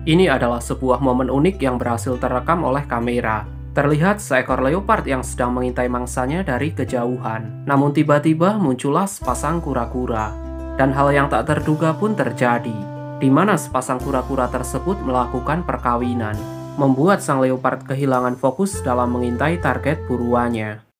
Ini adalah sebuah momen unik yang berhasil terekam oleh kamera. Terlihat seekor leopard yang sedang mengintai mangsanya dari kejauhan. Namun tiba-tiba muncullah sepasang kura-kura. Dan hal yang tak terduga pun terjadi, di mana sepasang kura-kura tersebut melakukan perkawinan, membuat sang leopard kehilangan fokus dalam mengintai target buruannya.